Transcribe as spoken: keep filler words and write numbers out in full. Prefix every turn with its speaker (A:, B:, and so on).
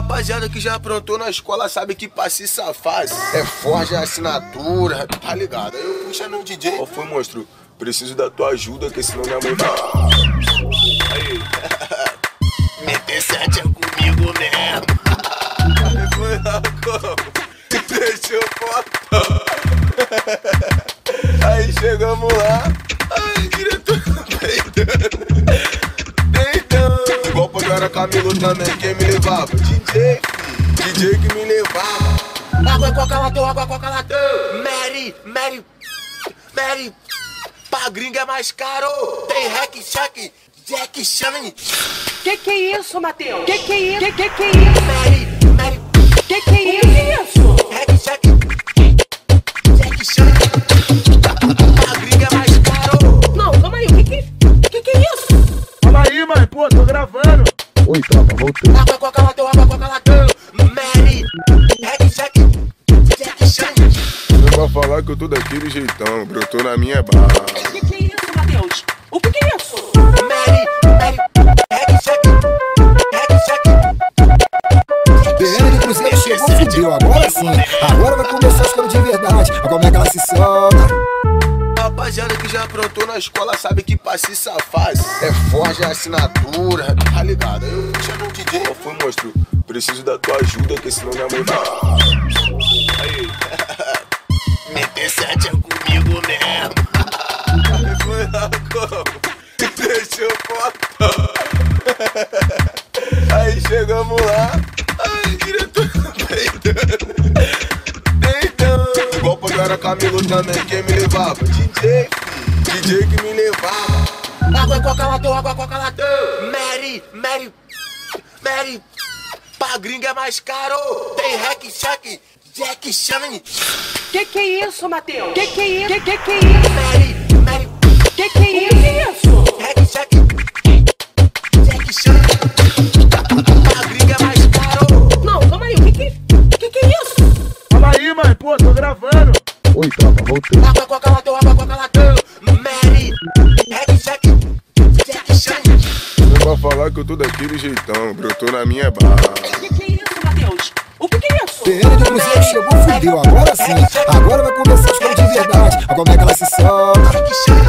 A: Rapaziada que já aprontou na escola sabe que pra se safar é forja a assinatura, tá ligado? Aí eu puxa no D J. Qual foi, monstro? Preciso da tua ajuda, que senão minha mãe vai... Aí. Meter sete é comigo mesmo. Aí foi lá como? Deixou botão. Aí chegamos lá. Ai, diretor, peidando. Peidando. Igual quando eu era Camilo também, quem me levava? D J, D J que me levava. Água, coca, latão, água, coca, latão. Mary, Mary, Mary. Pra gringa é mais caro. Tem hack, check, Jack Chan.
B: Que que é isso, Matheus? Que que é isso? Que que que é isso?
A: Mary, Mary.
B: Que que é isso?
A: Hack, check, Jack Chan. Pra gringa é mais caro.
B: Não, calma aí, o que que, que que é isso?
C: Calma aí, mãe, pô, tô gravando.
D: Oi, tropa, voltei.
A: Água, coca, latão, água, coca, latão. Mary, hack, check, Jack Chan.
E: Não vai falar que eu tô daquele jeitão, brotou na minha barra.
B: Que que é isso, Matheus? O que que é isso?
A: Mary, Mary, hack, check, hack, check.
D: D N do Cruzeiro chegou, fudeu, agora sim. Agora vai começar as coisas de verdade. Olha como é que ela se solta.
A: Rapaziada que já aprontou na escola sabe que pra se safar é forja a assinatura, tá ligado? Aí eu puxa no D J. Qual foi, monstro? Preciso da tua ajuda, que senão minha mãe vai... Aí. Meter sete é comigo mesmo. Aí foi lá como? Deixou botão. Aí chegamos lá. Ai, diretor, peidando. Peidando. Igual quando eu era Camilo também, quem me levava? D J, D J que me levava. Água, coca, latão, água, coca, latão. Mary, Mary, Mary. Pra gringa é mais caro. Tem hack, check, Jack Chan.
B: Que que é isso, Matheus? Que que é isso? Que que que é isso?
A: Mary, Mary.
B: Que que é isso?
A: Hack, check, Jack Chan. Pra gringa é mais caro.
B: Não, calma aí, o que que, que que é isso?
C: Calma aí, mãe, pô, tô gravando.
D: Oi, tropa, voltei.
A: Água, coca, latão, água, coca, latão. Mary, hack, check, Jack Chan.
E: Não vai falar que eu tô daquele jeitão, brotou na minha barra.
B: Que que é isso, Matheus? O que que é isso?
D: D N do Cruzeiro chegou, fudeu, agora sim. Agora vai começar as coisas de verdade. Olha como é que ela se solta.
A: Jack Chan.